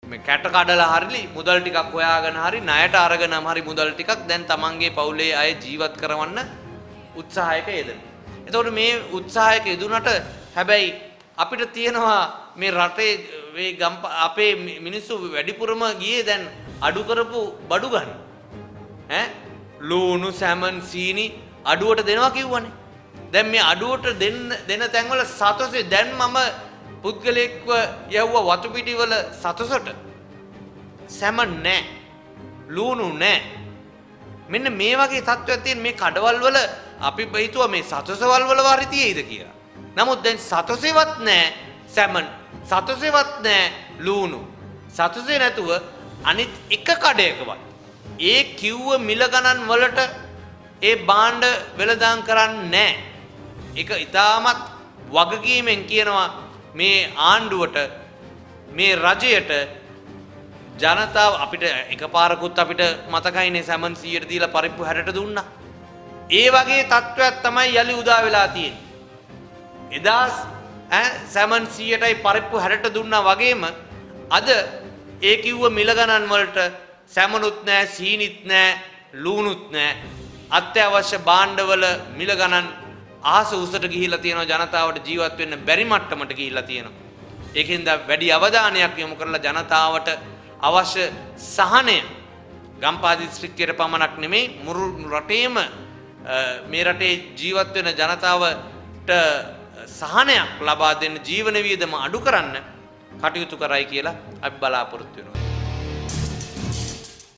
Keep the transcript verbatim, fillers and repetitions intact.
මේ කැට කඩලා හරිලි මුදල් ටිකක් හොයාගෙන හරි ණයට අරගෙනම හරි මුදල් ටිකක් දැන් තමන්ගේ පවුලේ අය ජීවත් කරවන්න උත්සාහයක යෙදෙනවා. එතකොට මේ උත්සාහයක යෙදුනට හැබැයි අපිට තියෙනවා මේ රටේ මේ ගම් අපේ මිනිස්සු වැඩිපුරම ගියේ දැන් අඩු කරපු බඩු ගන්න. ඈ ලූණු සැමන් සීනි අඩුවට දෙනවා කිව්වනේ. දැන් මේ අඩුවට දෙන්න දෙන තැන්වල සතොසේ දැන් මම පුද්ගලෙක්ව යවුව වතු පිටිවල සතොසට සැමන් නැහැ. ලූණු නැහැ. මෙන්න මේ වගේ තත්ත්වයක් තියෙන මේ කඩවල් වල අපි හිතුවා මේ සතොසවල් වල වාරි තියෙයිද කියලා. නමුත් දැන් සතොසෙවත් නැහැ සැමන්. සතොසෙවත් නැහැ ලූණු. සතොසේ නැතුව අනිත් එක කඩයකවත් ඒ කිව්ව මිල ගණන් වලට ඒ භාණ්ඩ වෙළඳාම් කරන්නේ නැහැ. ඒක ඊටමත් වගකීමෙන් කියනවා මේ ආණ්ඩුවට මේ රජයට ජනතාව අපිට එකපාරකුත් අපිට මතකයිනේ සැමන් සීයට දීලා පරිප්පු හැටට දුන්නා. ඒ වගේ තත්ත්වයක් තමයි යලි උදා වෙලා තියෙන්නේ. එදා ඈ සැමන් සීයටයි පරිප්පු හැටට දුන්නා වගේම අද ඒ කිව්ව මිල ගණන් වලට සැමනුත් නැහැ සීනිත් නැහැ ලූණුත් නැහැ. අත්‍යවශ්‍ය භාණ්ඩවල මිල ගණන් ආස උසට ගිහිලා තියෙනවා. ජනතාවට ජීවත් වෙන්න බැරි මට්ටමට ගිහිලා තියෙනවා. ඒකෙන්ද වැඩි අවධානයක් යොමු කරලා ජනතාවට අවශ්‍ය සහනය ගම්පහ දිස්ත්‍රික්කයේ පමණක් නෙමෙයි මුළු රටේම මේ රටේ ජීවත් වෙන ජනතාවට සහනයක් ලබා දෙන්න ජීවන වියදම අඩු කරන්න කටයුතු කරයි කියලා අපි බලාපොරොත්තු වෙනවා.